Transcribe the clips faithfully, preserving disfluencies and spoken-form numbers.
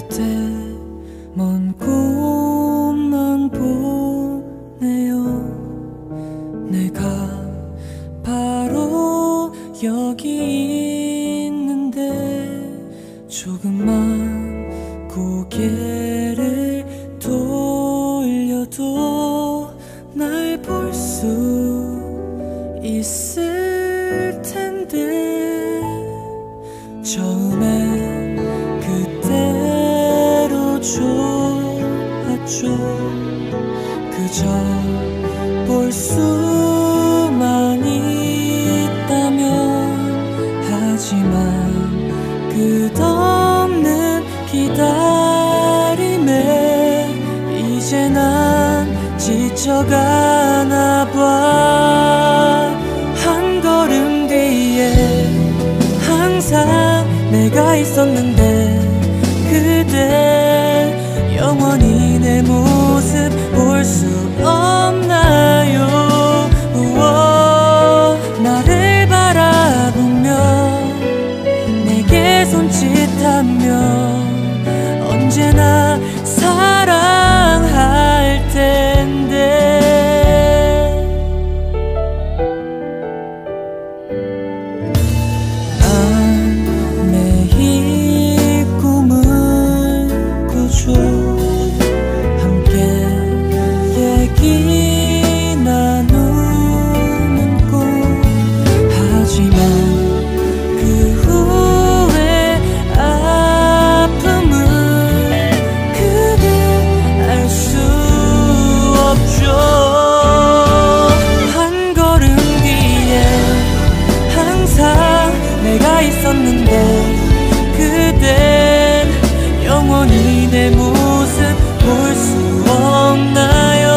그때 먼 꿈만 보네요. 내가 바로 여기 있는데 조금만 고개를 돌려도 날 볼 수 있을 텐데 처음엔 그대로 좋았죠. 그저 볼 수만 있다면. 하지만 끝없는 기다림에 이제 난 지쳐가나 봐. 한 걸음 뒤에 항상 내가 있었는데 그대 영원히 내 모습 볼 수 없나요? 우와, 나를 바라보며 내게 손짓하며 언제나 사랑할 텐데. 난 매일 꿈을 꾸죠. 함께 얘기 나누는 꿈. 하지만 그 후에 아픔을 그대 알 수 없죠. 한 걸음 뒤에 항상 내가 있었는데 그댄 영원히 내 모습 볼 수 없나요?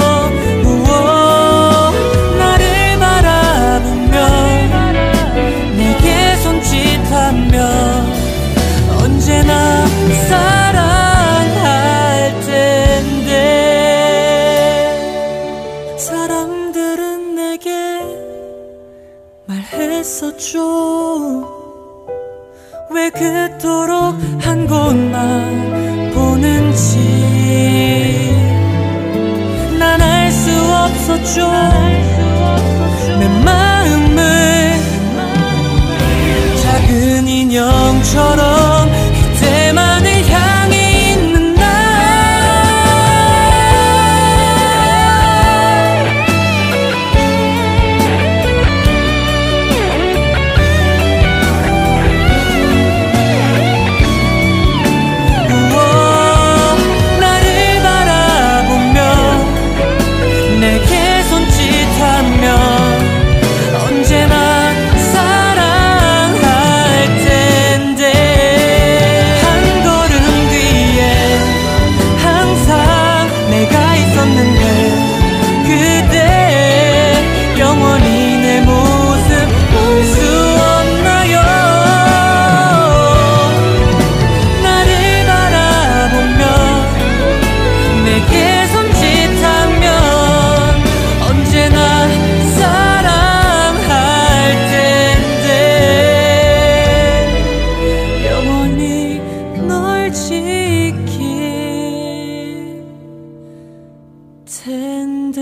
우와, 나를 바라보며 내게 손짓하며 언제나 사랑할 텐데. 사람들은 내게 말했었죠. 왜 그토록 한 곳만 보는지. 난 알 수 없었죠. 내 마음을 작은 인형처럼 그때만을 향해 있는 날. 우와, 나를 바라보며 내게 손짓하며 언제나 사랑할 텐데. 한 걸음 뒤에 항상 내가 있었는데 그대 영원히 내 모습 볼 수 없나요? 나를 바라보며 내게 손짓하면 언제나 사랑할 텐데. 영원히 널 지킬 텐데.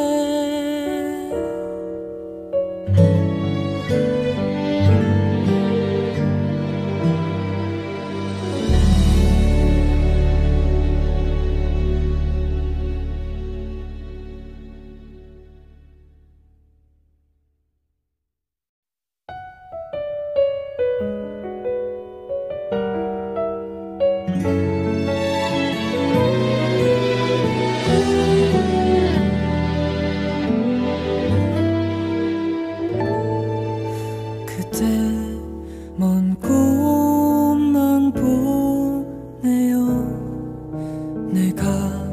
그때 먼 꿈만 보네요. 내가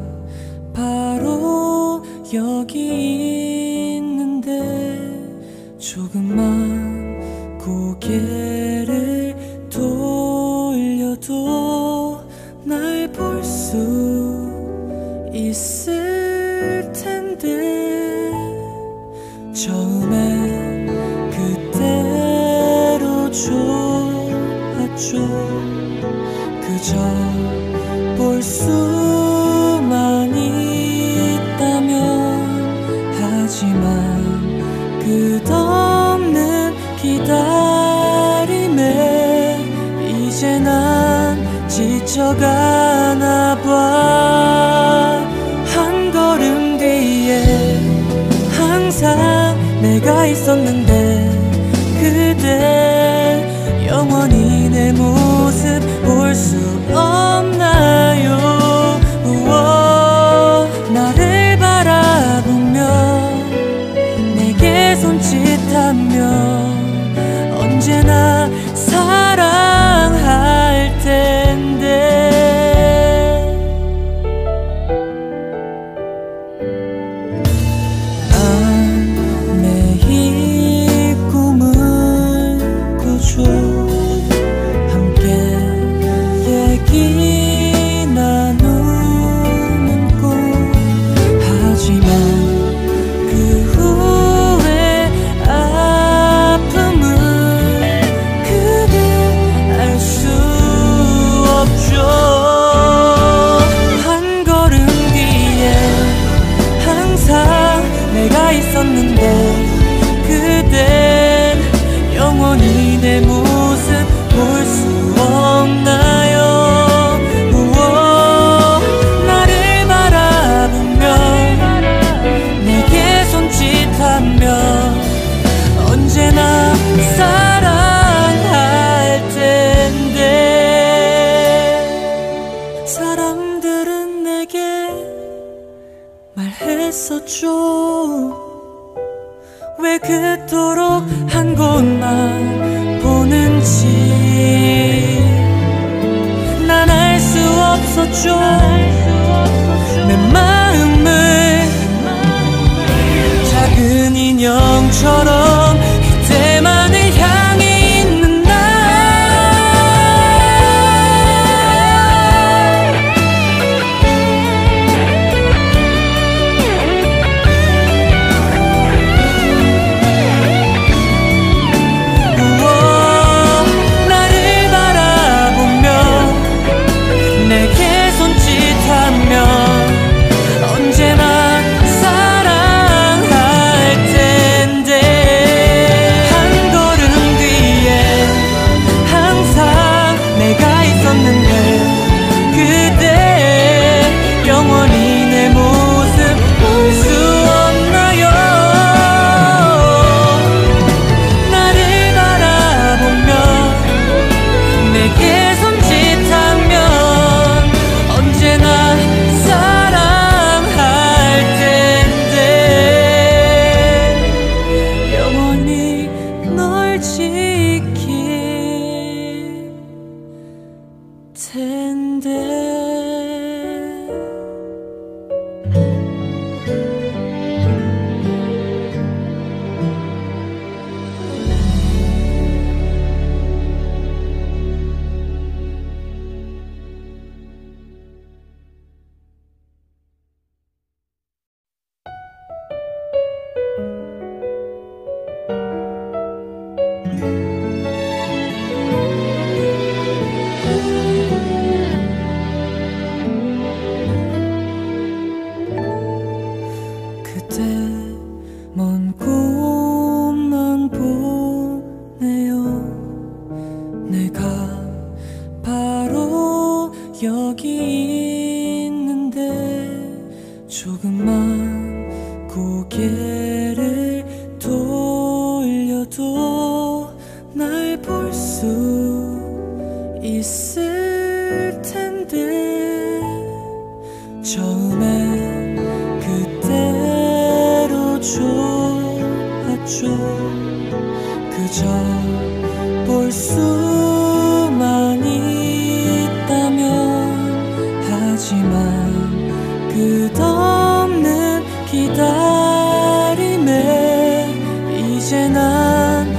바로 여기 있는데 조금만 고개를 돌려도 날 볼 수 있을 텐데. 처음엔 그대로 좋았죠. 그저 볼 수만 있다면. 하지만 끝없는 기다림에 이제 난 지쳐가나 봐. 한 걸음 뒤에 항상 내가 있었는데 그대 영원히 내 모습 볼 수 없나요? 우와, 나를 바라보며 내게 손짓하며 언제나 사랑할 텐데. 난 매일 꿈을 꾸죠. 함께 얘기 나누는 꿈. 하지만 그 후에 아픔을 그대 알 수 없죠. 한 걸음 뒤에 항상 내가 있었는데 그댄 영원히 내 모습 볼 수 없나요? 우와, 나를 바라보며 내게 손짓하며 언제나 사랑할 텐데. 사람들은 내게 말했었죠. 왜 그토록 한 곳만 보는지. 난 알 수 없었죠. 내 마음을 작은 인형처럼 그때만을 향해 있는 날. 우와, 나를 바라보며 내게 손짓하며 언제나 사랑할 텐데. 한 걸음 뒤에 항상 내가 있었는데 그대 영원히 내 모습 볼 수 없나요? 나를 바라보며 내게 손짓하면 언제나 사랑할 텐데. 영원히 널 지킬 텐데. 그대 먼 곳만 보네요. 내가 바로 여기 있는데 조금만 고개를 돌려도 날 볼 수 있을 텐데. 처음엔 그대로 좋았죠. 그저 볼 수만 있다면. 하지만 끝없는 기다림에 이제 난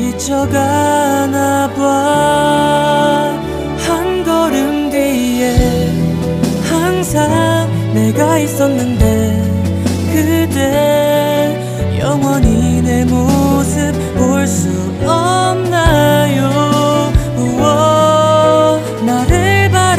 지쳐가나 봐. 한 걸음 뒤에 항상 내가 있었는데 그대 영원히 내 모습 볼 수 없나요? 우와, 나를 봐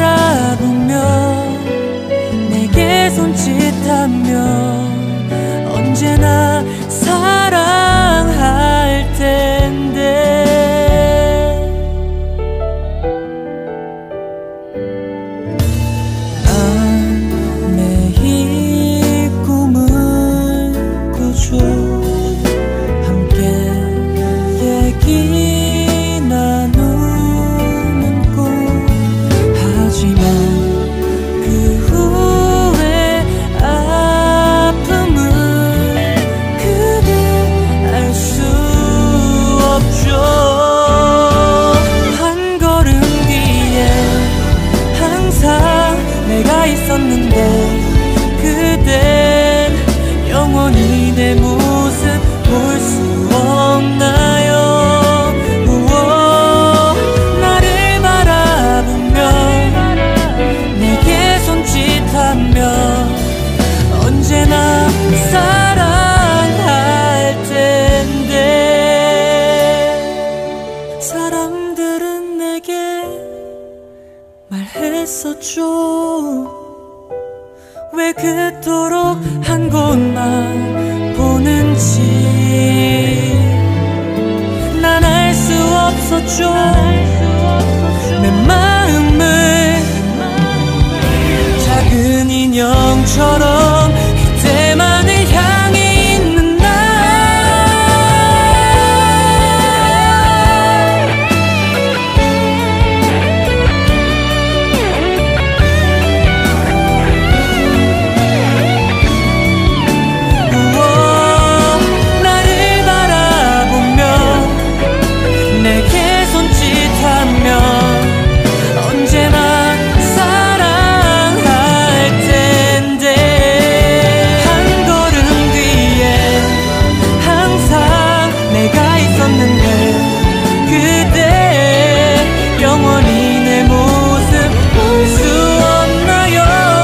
내가 있었는데 그댄 영원히 내 모습 볼 수 없나요? 우와, 나를 바라보며 내게 손짓하며 언제나 사랑할 텐데. 사람들은 내게 말했었죠. 왜 그토록 한 곳만 보는지 난 알 수 없었죠. 내 마음을 작은 인형처럼 그때만을 향해 있는 날. 우와, 나를 바라보며 내게 손짓하며 언제나 사랑할 텐데. 한 걸음 뒤에 항상 내가 있었는데 그대 영원히 내 모습 볼 수 없나요?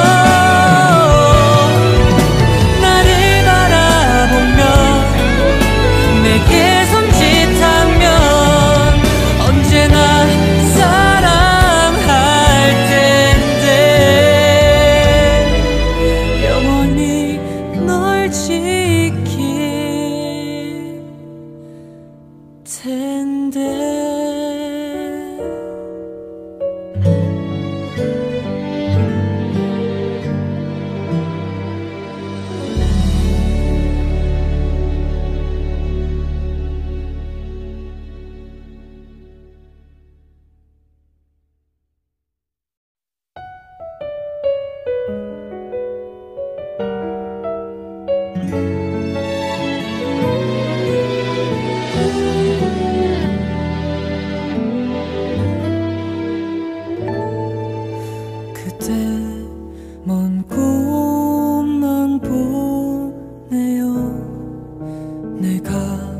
나를 바라보며 내게 손짓하면 언제나 사랑할 텐데. 영원히 널 지킬 텐데. 그대 먼 곳만 보네요. 내가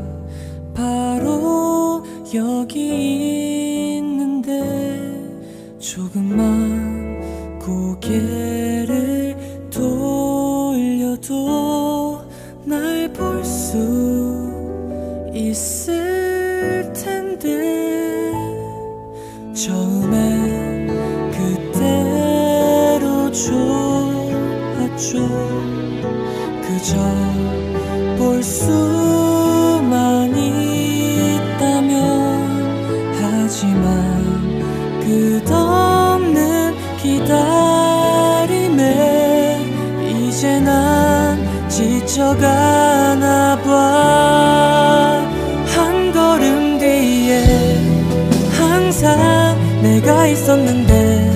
바로 여기 있는데 조금만 고개를 돌려도 날 볼 수 있을 텐데. 처음엔 그대로 좋았죠. 그저 볼 수만 있다면. 하지만 끝없는 기다림에 이제 난 지쳐가나 봐. 한 걸음 뒤에 항상 내가 있었는데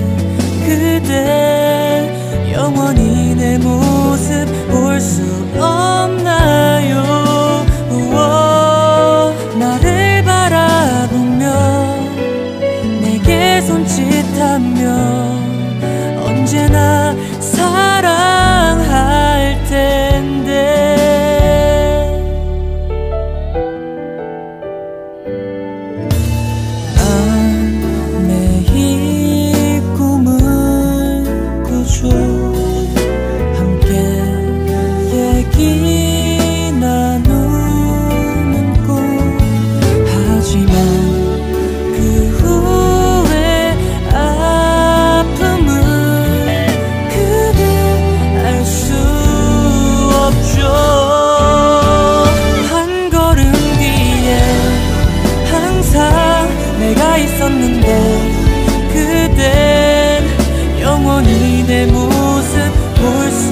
그대 영원히 내 모습 볼 수 없나요? 우와, 나를 바라보며 내게 손짓하며 언제나 사랑할 텐데. 내 모습 볼 수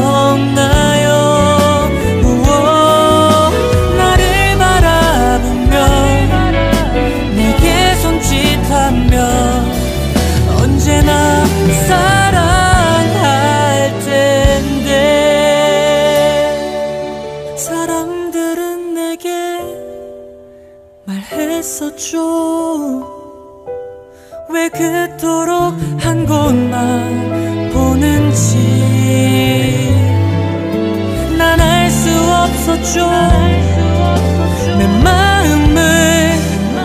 없나요? 우와, 나를 바라보며 내게 손짓하며 언제나 사랑할 텐데. 사람들은 내게 말했었죠. 왜 그토록 한 곳만 보는 없었죠. 내 마음을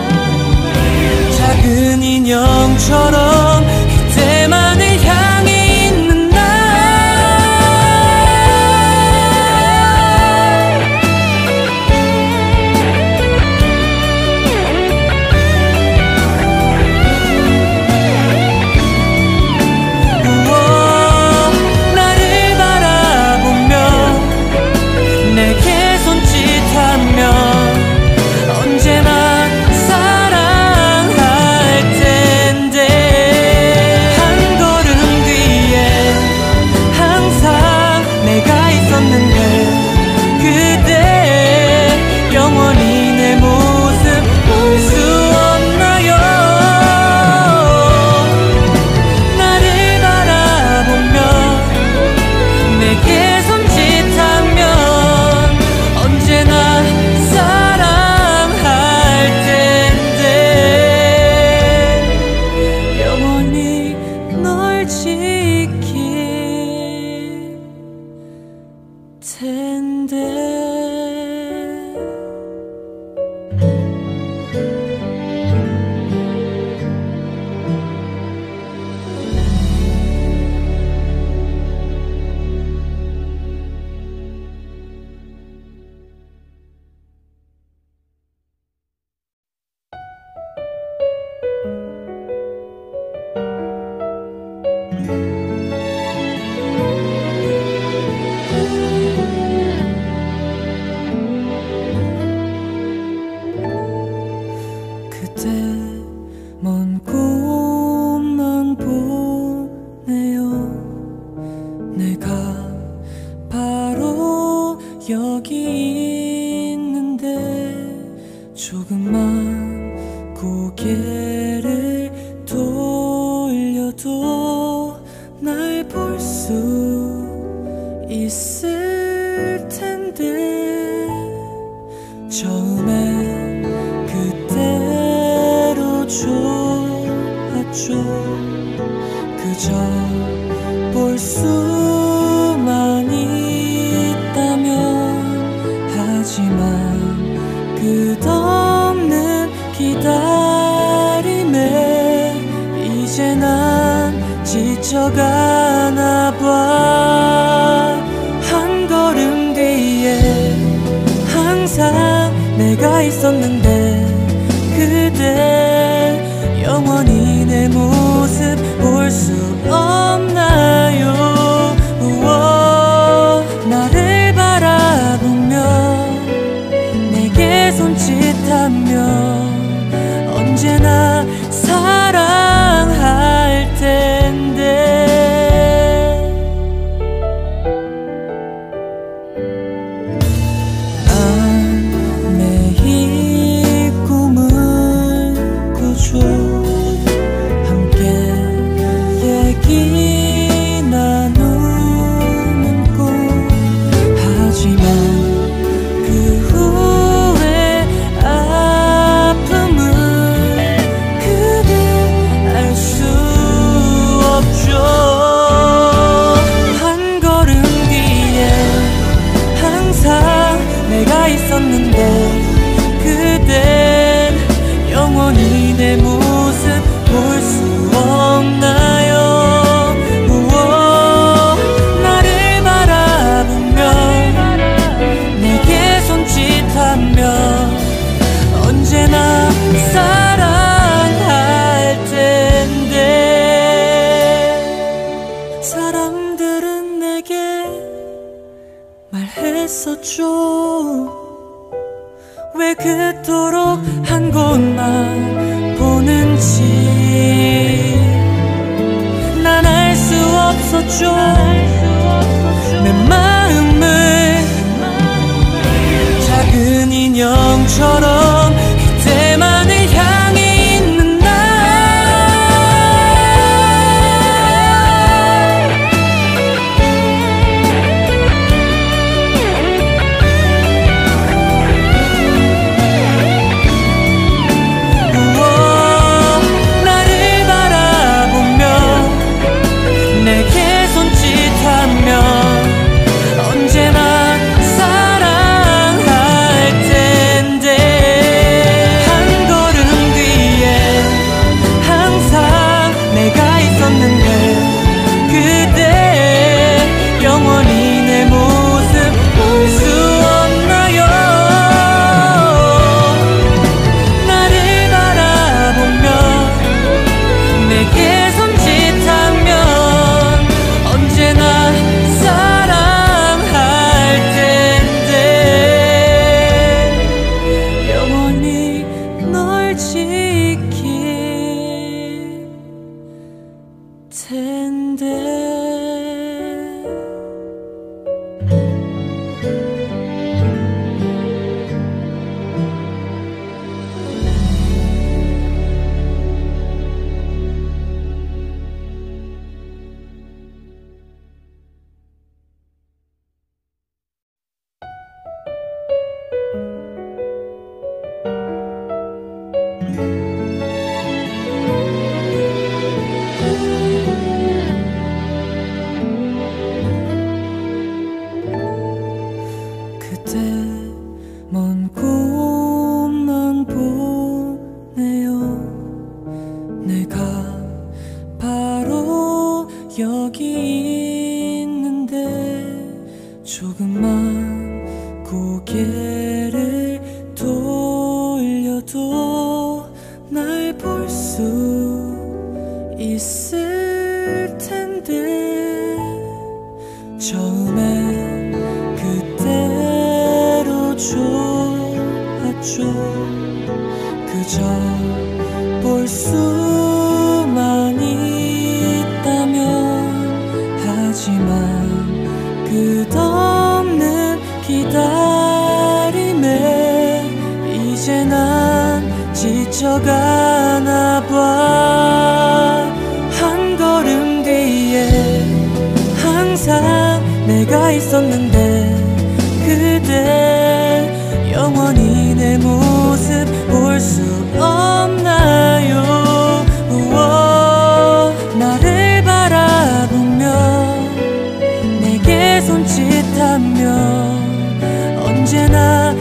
작은 인형처럼 그때만을 향해 있는 날. 우와, 나를 바라보며 내게 손짓하며 언제나 사랑할 텐데. 한 걸음 뒤에 항상 내가 있었는데 그대 영원히 내 모습 볼 수 없나요? 나를 바라보며 내게 손짓하면 언제나 사랑할 텐데. 영원히 널 지킬 텐데. 그대 먼 곳만 보네요. 내가 바로 여기 있는데 조금만 고개를 돌려도 날 볼 수 있을 텐데. 처음엔 그대로 좋았죠. 그저 볼 수만 있다면. 하지만 끝없는 기다림에 이제 난 지쳐가나 봐. 한 걸음 뒤에 항상 내가 있었는데 그대 영원히 내 모습 볼 수 없나요? 우와, 나를 바라보며 내게 손짓하며 언제나 사랑할 텐데. 난 매일 꿈을 꾸죠. 함께 얘기 나누는 꿈. 하지만 그 후에 아픔을 그대 알 수 없죠. 한 걸음 뒤에 항상 내가 있었는데 그댄 영원히 내 모습 볼 수 없나요? 우와, 나를 바라보며 내게 손짓하며 언제나 사랑할 텐데. 사람들은 내게 말했었죠. 왜 그토록 한 곳만 보는지. 난 알 수 없었죠. 내 마음을 작은 인형처럼 그때만을 향해 있는 날. 우와, 나를 바라보며 내게 손짓하며 언제나 사랑 텐데. 먼 곳만 보네요. 내가 바로 여기 있는데 조금만 고개를 돌려도 날 볼 수 있을 텐데. 처음엔 그때로 좋았죠. 그저 볼 수만 있다면. 하지만 끝없는 기다림에 이제 난 지쳐가나 봐. 한 걸음 뒤에 항상 내가 있었는데 그대 영원히 내 모습 볼 수 없나요? 우와, 나를 바라보며 내게 손짓하며 언제나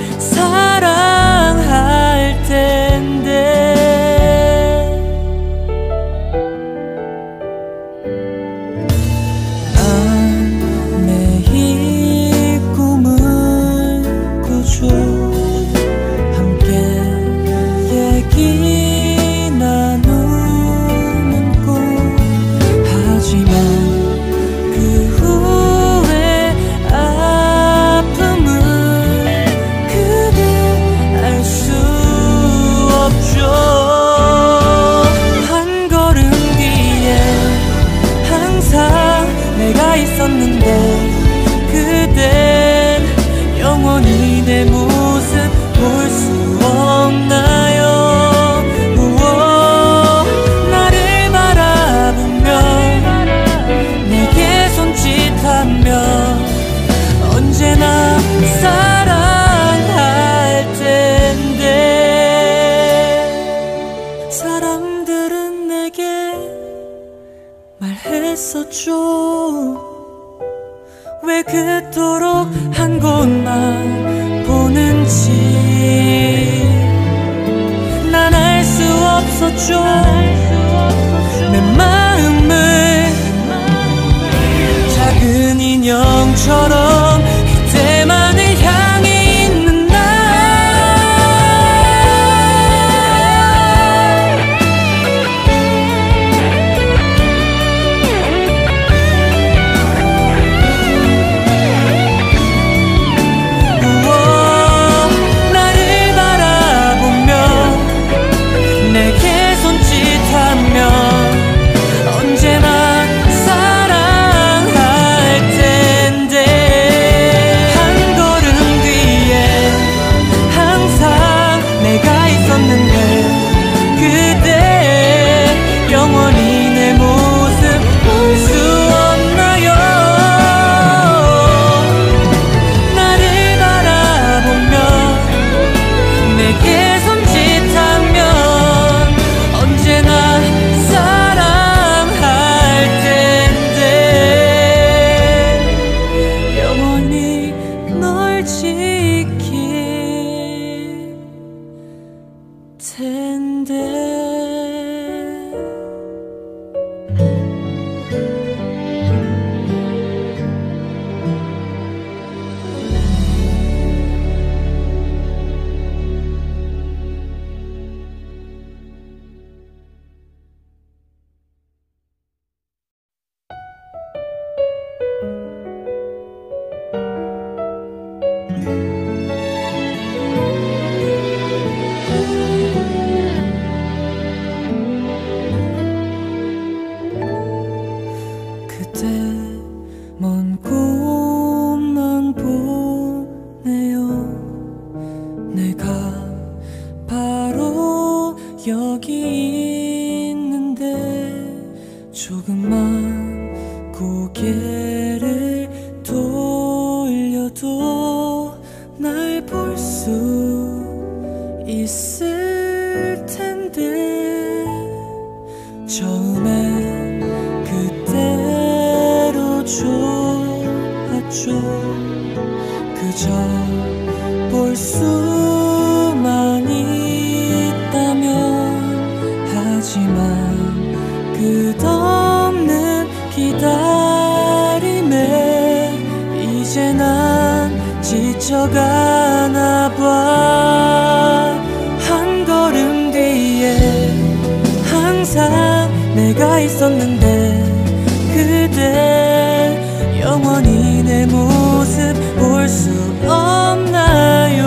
사랑할 텐데. 사람들은 내게 말했었죠. 왜 그토록 한 곳만 보는지 난 알 수 없었죠. 내 마음을 작은 인형처럼 그때만을 향해 있는 날. 나를 바라보며 내게 손짓 그대 먼 곳만 보네요. 내가 바로 여기 있는데 조금만 고개를 돌려도 날 볼 수 있을 텐데 처음엔 그대로 좋았죠. 그저 볼 수만 있다면. 하지만 끝없는 기다림에 이제 난 지쳐가나 봐. 한 걸음 뒤에 항상 내가 있었는데 그대 영원히 내 모습 볼 수 없나요?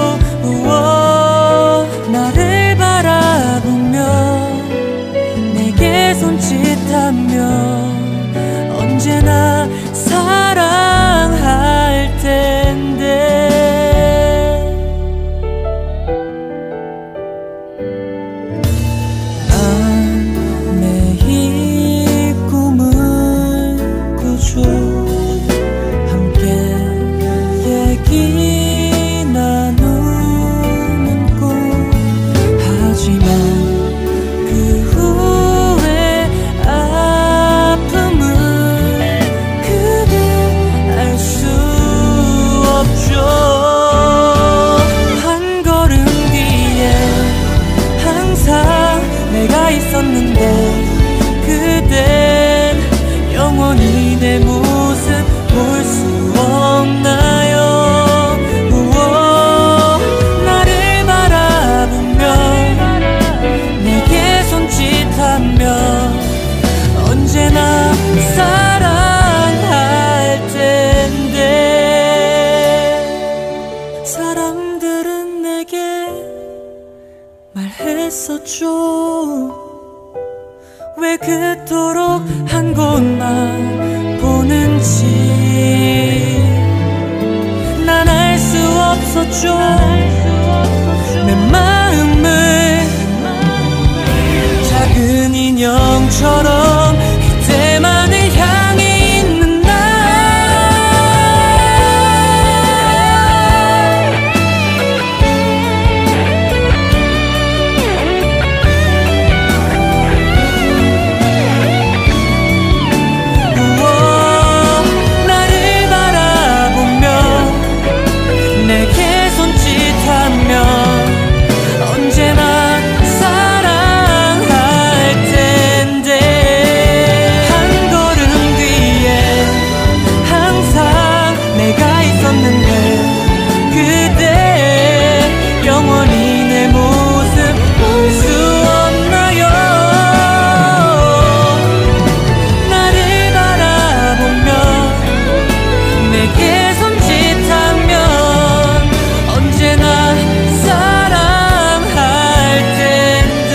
우와, 나를 바라보며 내게 손짓하며 언제나 사랑할 텐데. 난 매일 꿈을 꾸죠. 함께 얘기 나누는 꿈. 하지만 그 후에 아픔을 그대 알 수 없죠. 한 걸음 뒤에 항상 내가 있었는데 그댄 영원히 내 모습 볼 수 없나요? 우와, 나를 바라보며 내게 손짓하며 언제나 사랑할 텐데. 사람들은 내게 말했었죠. 왜 그토록 한 곳만 보는지 난 알 수 없었죠. 내 마음을 작은 인형처럼 그대만을 향해 있는 날. 우와, 나를 바라보며 내게 손짓하며 언제나 사랑할 텐데. 한 걸음 뒤에 항상 내가 있었는데 그대 영원히 내 모습 볼 수 없나요? 나를 바라보며 내게 손짓하면 언제나 사랑할 텐데.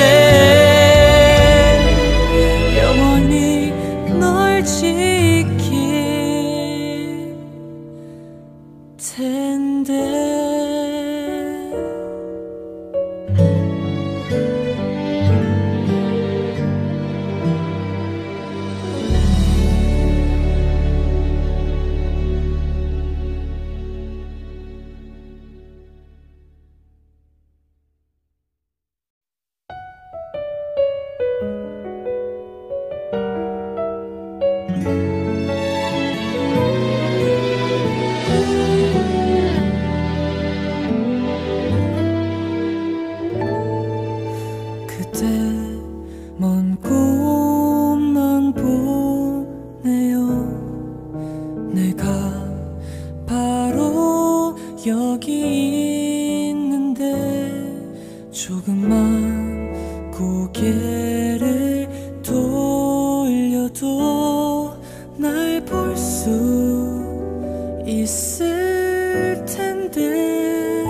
영원히 널 지킬 텐데. 그대 먼 곳만 보네요. 내가 바로 여기 있는데 조금만 고개를 돌려도 날 볼 수 있을 텐데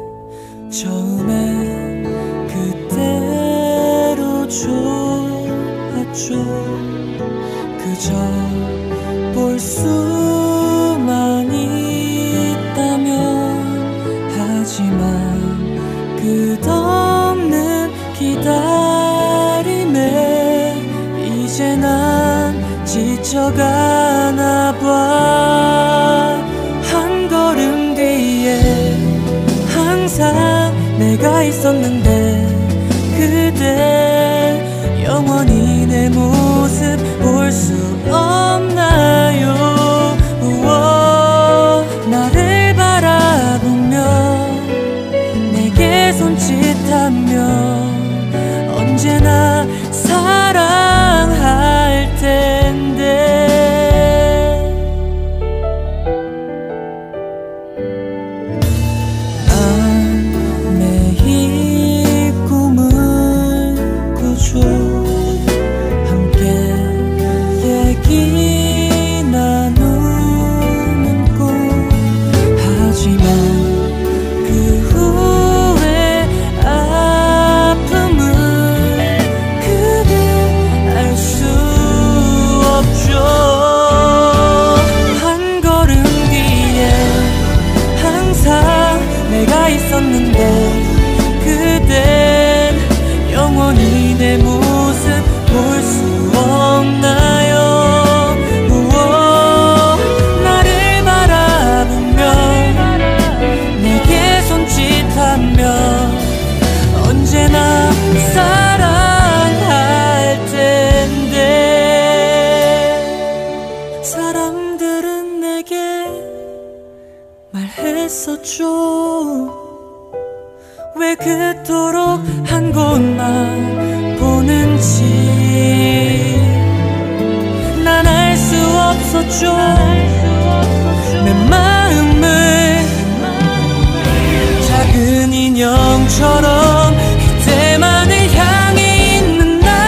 처음엔 그대로 좋았죠. 그저 그저 볼 수만 있다면. 하지만 끝없는 기다림에 이제 난 지쳐가나 봐. 한 걸음 뒤에 항상 내가 있었는데 그대 영원히 내 모습 볼 수 없나요? 우와, 나를 바라보며 내게 손짓하며 언제나 사랑할 텐데. 난 매일 꿈을 꾸죠. 함께 얘기 나누는 꿈. 하지만 그 후에 아픔을 그대 알 수 없죠. 한 걸음 뒤에 항상 내가 있었는데 그댄 영원히 내 모습 볼 수 없나요? 우와, 나를 바라보며 내게 손짓하며 언제나 사랑할 텐데. 사람들은 내게 말했었죠. 왜 그토록 한 곳만 보는지. 난 알 수 없었죠. 내 마음을 작은 인형처럼 그때만을 향해 있는 날.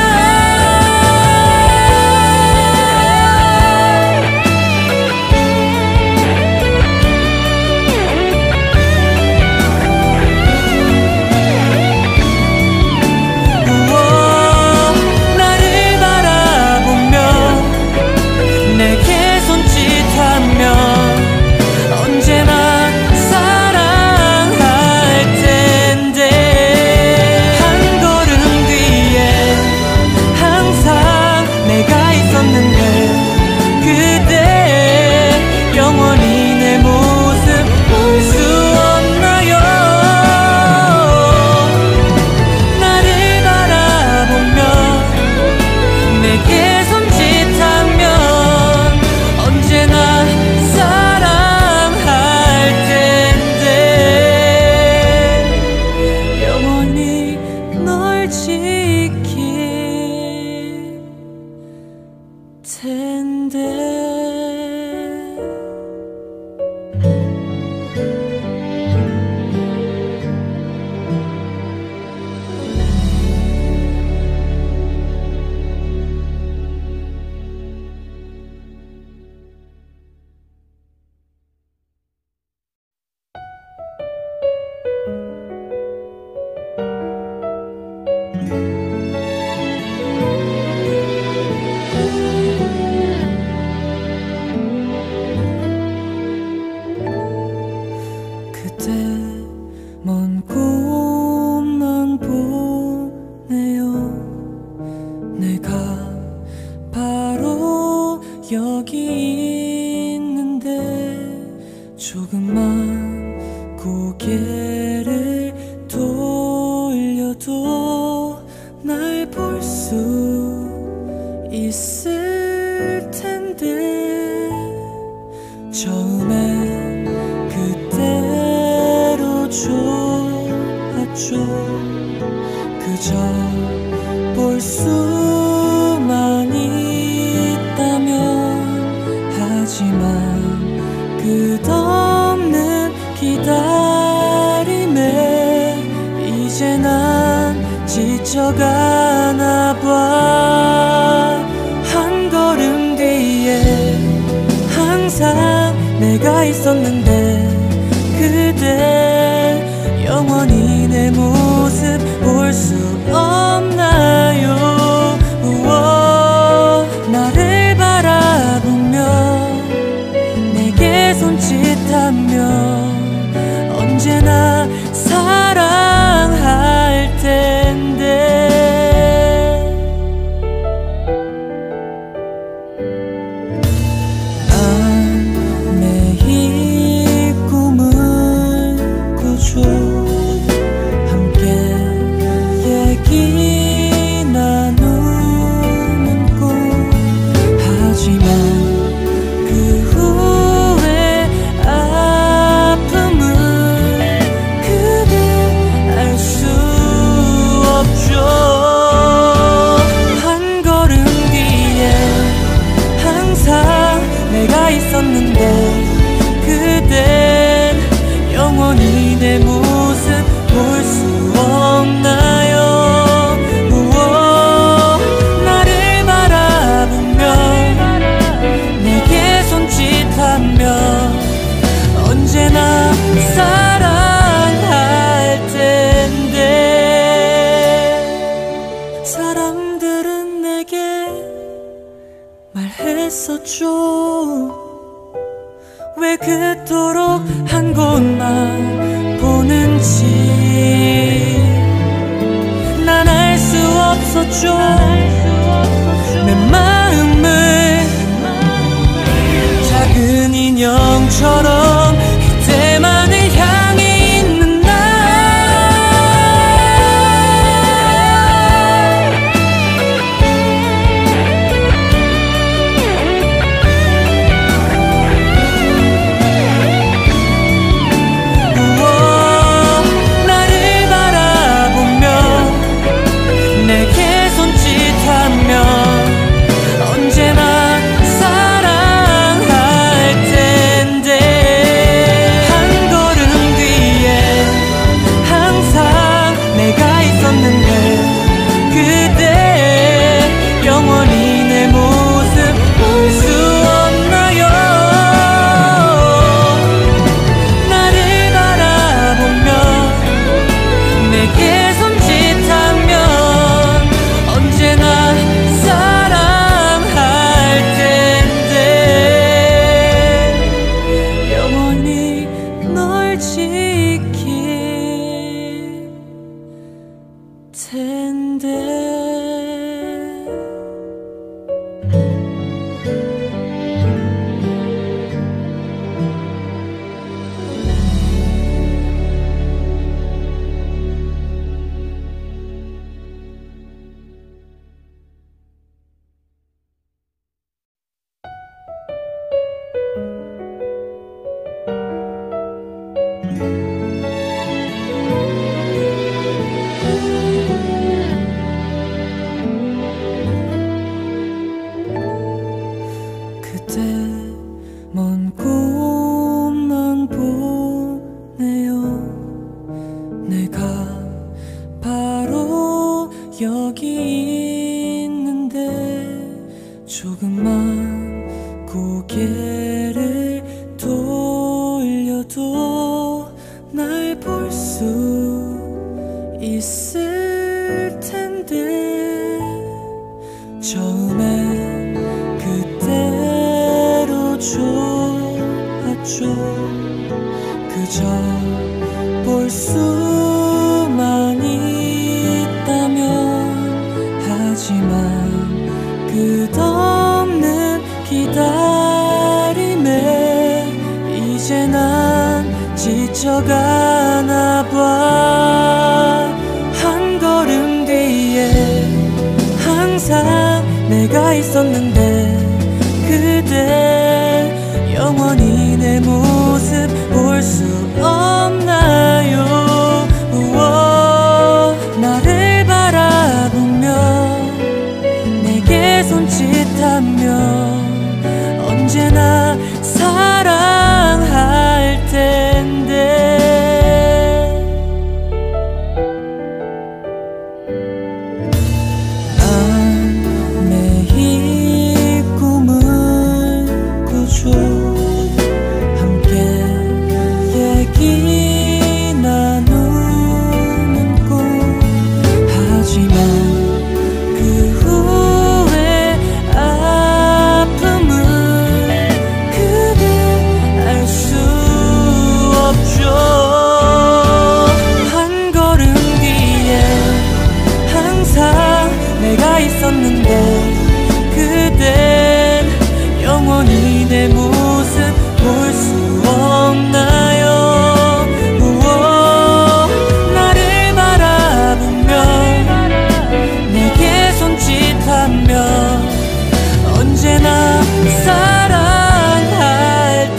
우와, 나를 바라보며 내게 손짓하며 언제나 사랑할 텐데. 한 걸음 뒤에 항상 내가 있었는데 그대 영원히 내 모습 볼 수 없나요? 나를 바라보며 내게 손짓하면 언제나 사랑할 텐데. 영원히 널 지킬 텐데. 그대 먼 곳만 보네요. 내가 바로 여기 있는데 조금만 고개를 돌려도 날 볼 수 있을 텐데. 처음엔 그대로 좋았죠. 그저 볼 수만 있다면. 하지만 끝없는 기다림에 이제 난 지쳐가나 봐. 한 걸음 뒤에 항상 내가 있었는데 그대 영원히 내 모습 볼 수 없나요? 우와, 나를 바라 했었죠. 왜 그토록 한 곳만 보는지 난 알 수 없었죠. 내 마음을 작은 인형처럼 그때만을 향해 있는 날. 우와, 나를 바라보며 내게 손짓하며 언제나 사랑할 텐데. 한 걸음 뒤에 항상 내가 있었는데 그대 영원히 내 모습 볼 수 없나요? 나를 바라보며 내게 손짓하면 언제나 사랑할 텐데. 영원히 널 지킬 텐데. 그대 먼 곳만 보네요. 내가 바로 여기 있는데 조금만 고개를 돌려도 날 볼 수 있을 텐데. 처음엔 그대로 좋았죠. 그저 볼 수만 있다면. 하지만 끝없는 기다림에 이제 난 지쳐가나 봐. 한 걸음 뒤에 항상 내가 있었는데 그대 영원히 내 모습 볼 수 없나요? 우와, 나를 바라보며 내게 손짓하며 언제나 사랑할 텐데. 그댄 영원히 내 모습 볼 수 없나요? 우와, 나를 바라보며 내게 손짓하며 언제나 사랑할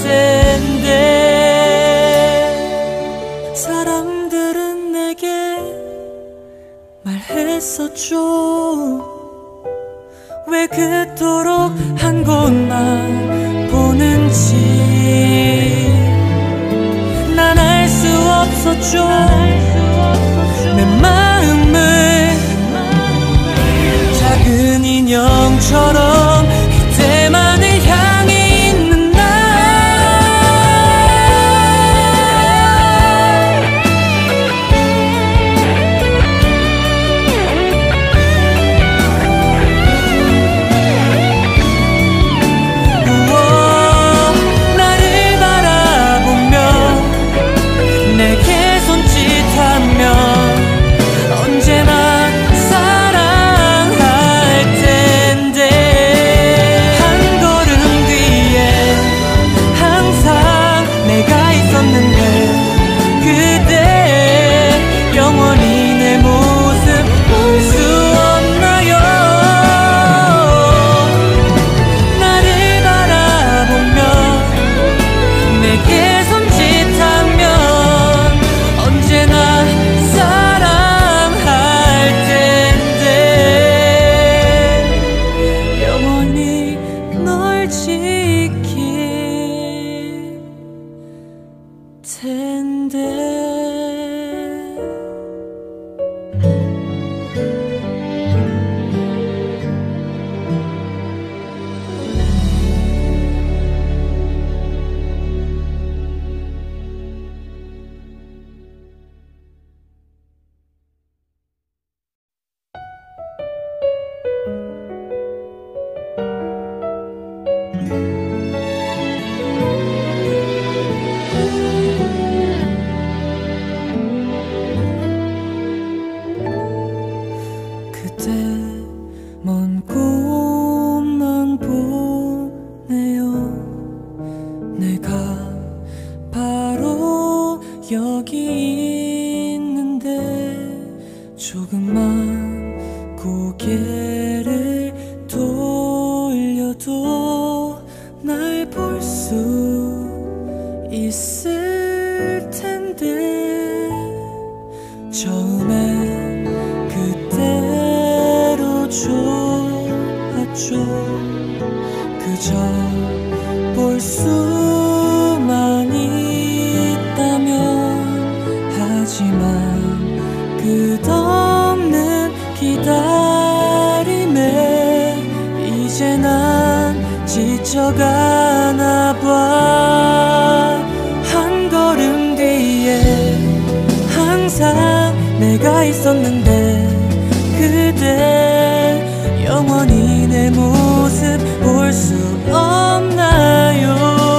텐데. 사람들은 내게 말했었죠. 왜 그토록 한 곳만 보는지 난 알 수 없었죠. 내 마음을 작은 인형처럼 그때만을 향해 있는 날. 먼 곳만 보네요. 내가 바로 여기 있는데 조금만 고개를 돌려도 날 볼 수 있을 텐데 처음엔 그대로 좋았죠. 그저 볼 수만 있다면. 하지만 끝없는 기다림에 이제 난 지쳐가나 봐. 한 걸음 뒤에 항상 내가 있었는데 그대 영원히 내 모습 볼 수 없나요?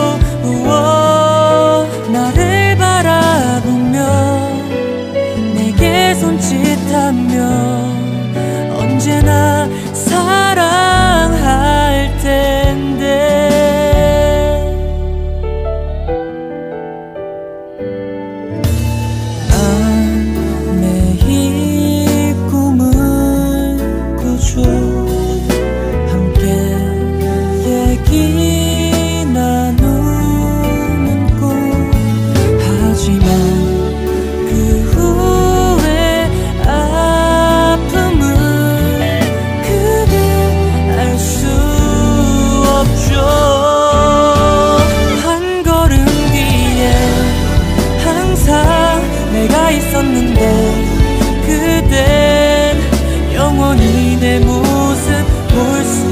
우와, 나를 바라보며 내게 손짓하며 언제나 사랑할 텐데. 그댄 영원히 내 모습 볼 수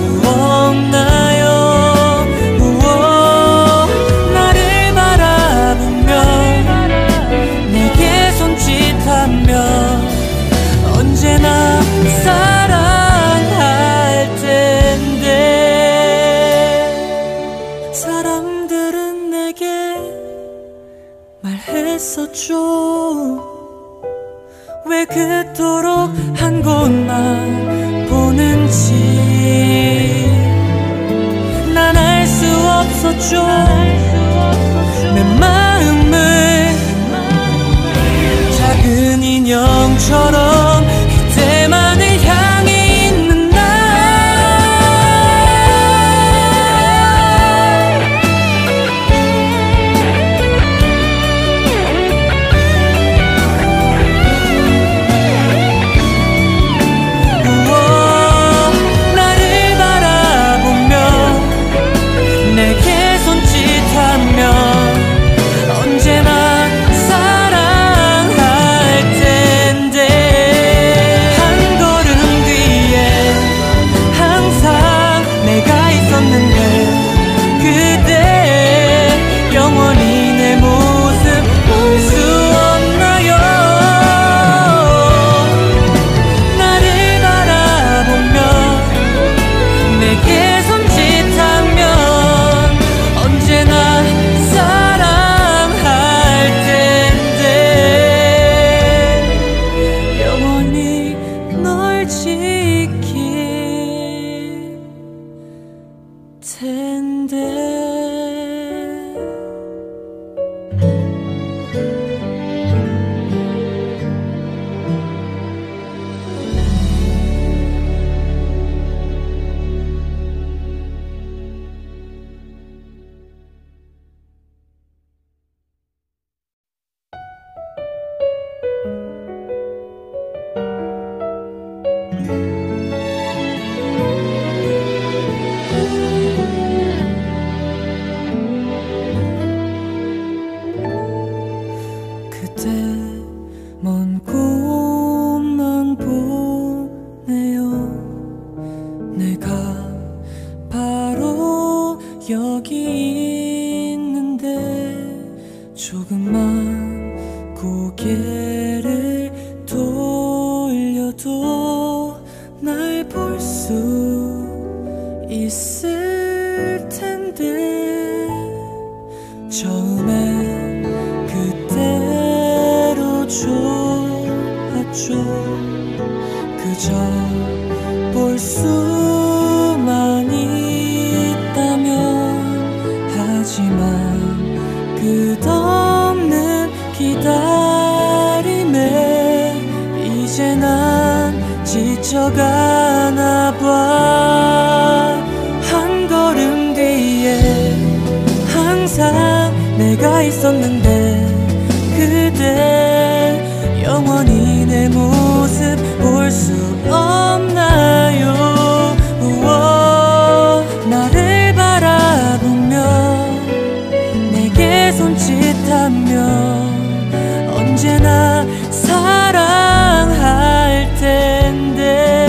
없나요? 우와, 나를 바라보며 내게 손짓하며 언제나 사랑할 텐데. 사람들은 내게 말했었죠. 왜 그토록 한 곳만 보는지 난 알 수 없었죠. 내 마음을 작은 인형처럼 그때만을 향해 있는 날. 언제나 사랑할 텐데. 한 걸음 뒤에 항상 내가 있었는데 그대 영원히 내 모습 볼 수 없나요? 나를 바라보며 내게 손짓하며 언제나 사랑할 텐데. 영원히 널 지킬 텐데. 그대 먼 곳만 보네요. 내가 바로 여기 있는데 조금만 고개를 돌려도 날 볼 수 있을 텐데. 그저 볼 수만 있다면. 하지만 끝없는 기다림에 이제 난 지쳐가나 봐. 한 걸음 뒤에 항상 내가 있었는데 그대 영원히 내 모습 볼 수 없나요? 우와, 나를 바라보며 내게 손짓하며 언제나 사랑할 텐데.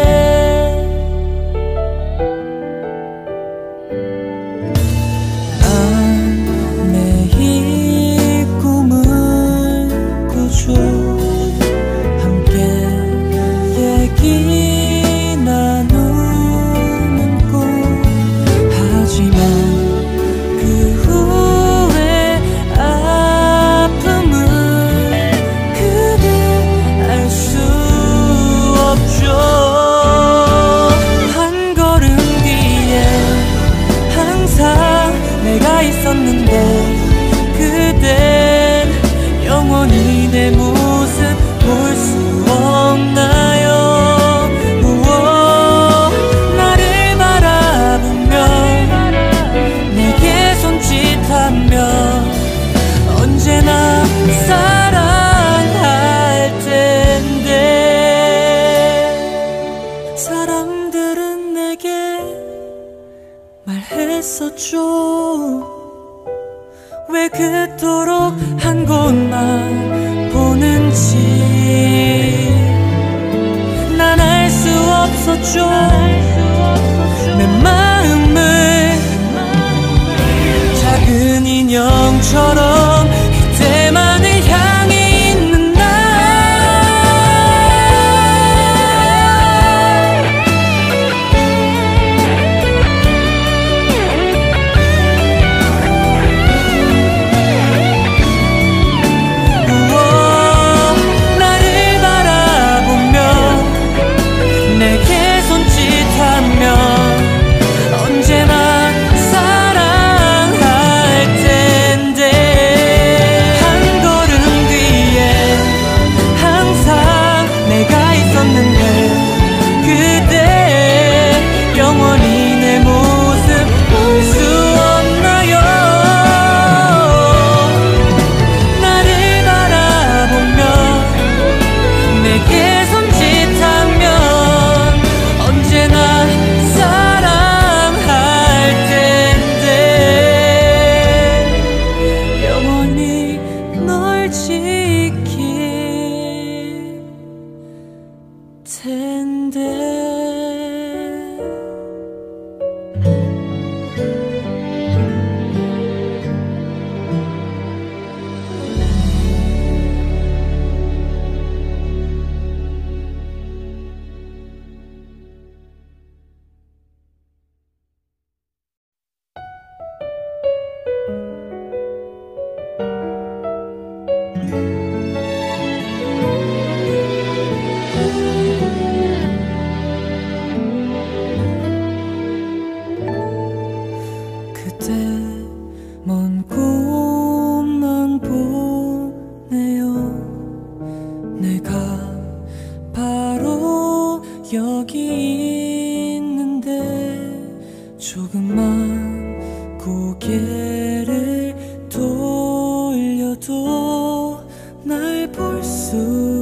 난 매일 꿈을 꾸죠. 함께 얘기 나누는 꿈. 하지만 그 후에 아픔을 그대 알 수 없죠. 한 걸음 뒤에 항상 내가 있었는데 그댄 영원히 내 모습 볼 수 없나요? 우와, 나를 바라보며 내게 손짓하며 언제나 사랑할 텐데. 사람들은 내게 말했었죠. 왜 그토록 한 곳만 보는지. 난 알 수 없었죠. 내 마음을 작은 인형처럼 그때만을 향해 있는 날. 우와, 나를 바라보며 내게 손짓하며 언제나 사랑할 텐데. 한 걸음 뒤에 항상 내가 있었는데 그대 영원히 내 모습 볼 수 없나요? 나를 바라보며 내게 손짓하면 언제나 사랑할 텐데. 영원히 널 지킬 텐데. 그대 먼 곳만 보네요. 내가 바로 여기 있는데 조금만 고개를 돌려도 날 볼 수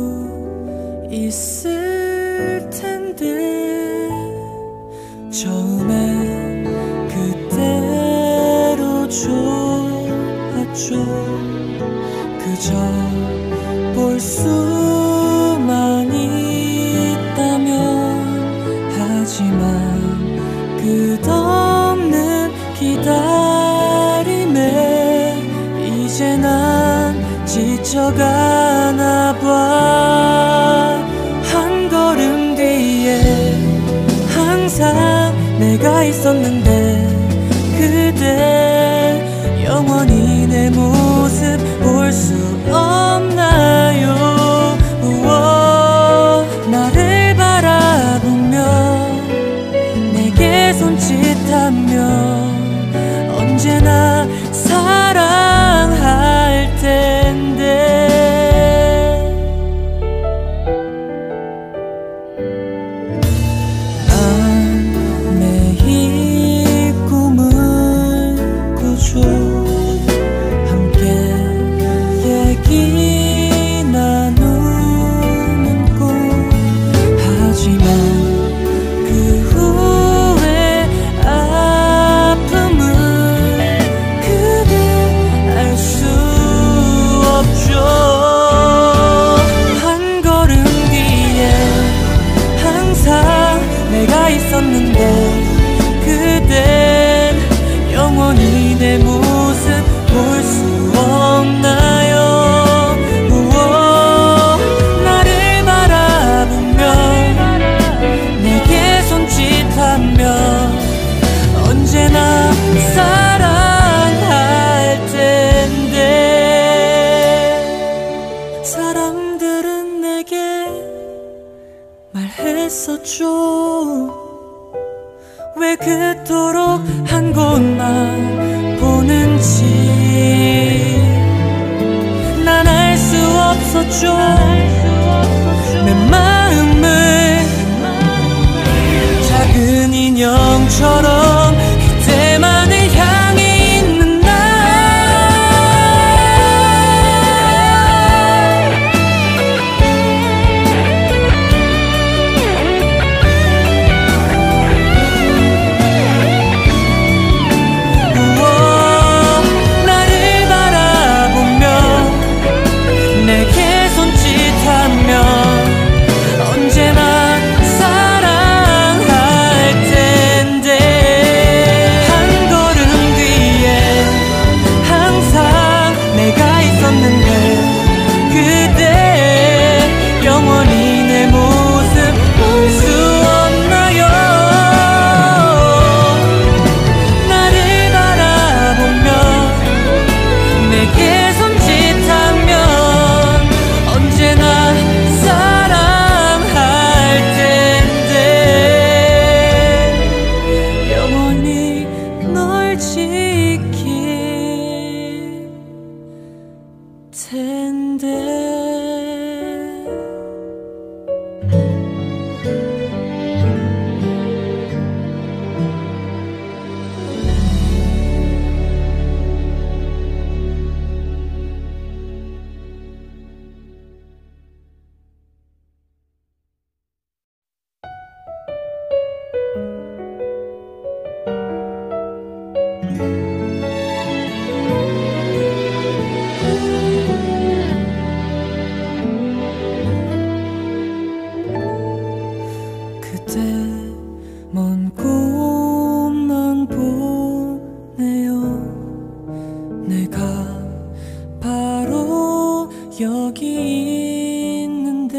있을 텐데. 처음엔 그대로 좋았죠. 그저 볼 수만 있다면. 하지만 끝없는 기다림에 이제 난 지쳐가나 봐. 한 걸음 뒤에 항상 내가 있었는데 그대 영원히 내 모습 볼 수 없나요? 우와, 나를 바라 언제나 사랑할 텐데. 난 매일 꿈을 꾸죠. 함께 얘기 나누는 꿈. 하지만 그 후에 아픔을 그대 알 수 없죠. 한 걸음 뒤에 항상 내가 있었는데 그댄 영원히 내 모습 볼 수 없나요? 우오, 나를 바라보며 내게 손짓하며 언제나 사랑할 텐데. 사람들은 내게 말했었죠. 왜 그토록 한 곳만 보는지 난 알 수 없었죠. 내 마음을 작은 인형처럼 그대만을 향해 있는 날. 우와, 나를 바라보며 내게 손짓하며 언제나 사랑할 텐데. 한 걸음 뒤에 항상 내가 있었는데 그대 영원히 내 모습 볼 수 없나요? 나를 바라보며 내게 손짓하면 언제나 사랑할 텐데. 영원히 널 지킬 텐데. 그대 먼 곳만 보네요. 내가 바로 여기 있는데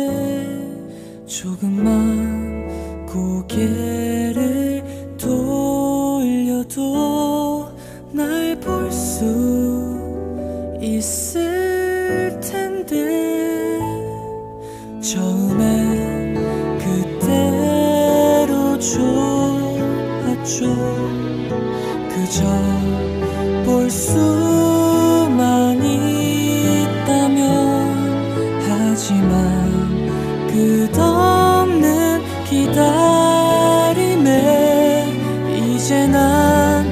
조금만 고개를 돌려도 날 볼 수 있을 텐데. 처음엔 그대로 좋았죠. 그저 볼 수만 있다면. 하지만 끝없는 기다림에 이제 난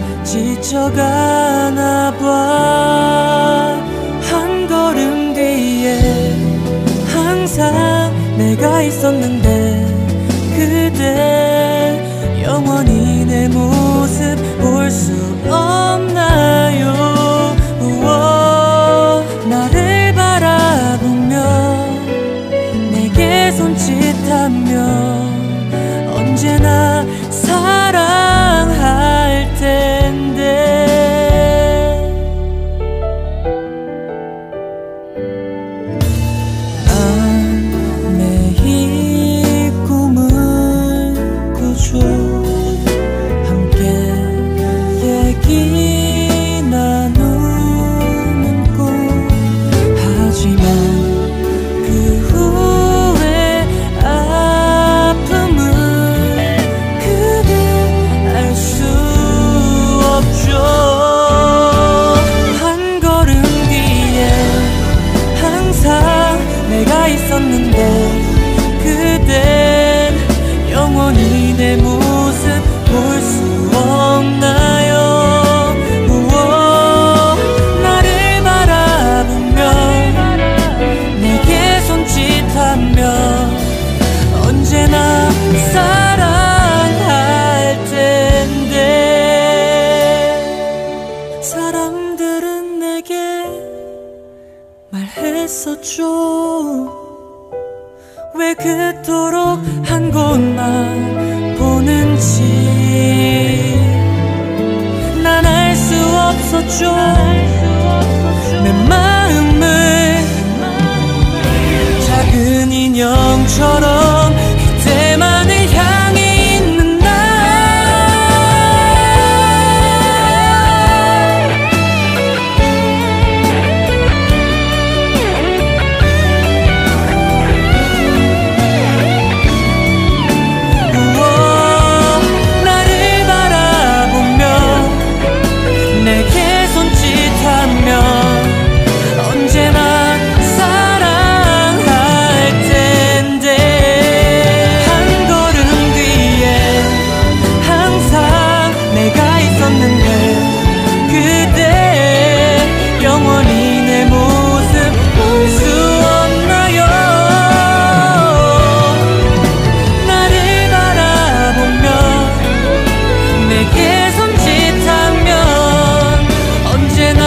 지쳐가나 봐. 한 걸음 뒤에 항상 내가 있었는데 그대 영원히 내 모습 볼 수 없나요? 우와, 나를 바라보며 내게 손짓하며 언제나 사랑할 텐데. 난 매일 사람들은 내게 말했었죠. 왜 그토록 한 곳만 보는지 난 알 수 없었죠. 내 마음을 작은 인형처럼 그때만을 향해 있는 날. 우와, 나를 바라보며 내게 손짓하며 언제나 사랑할 텐데. 한 걸음 뒤에 항상 내가 있었는데 그대 영원히 내 모습 볼 수 없나요? 나를 바라보며 내게 손짓하면 언제나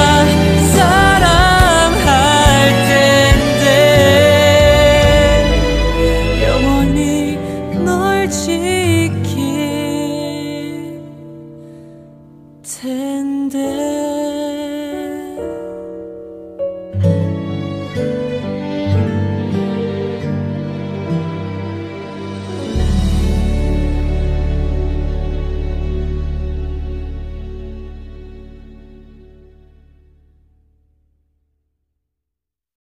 사랑할 텐데 영원히 널 지킬게.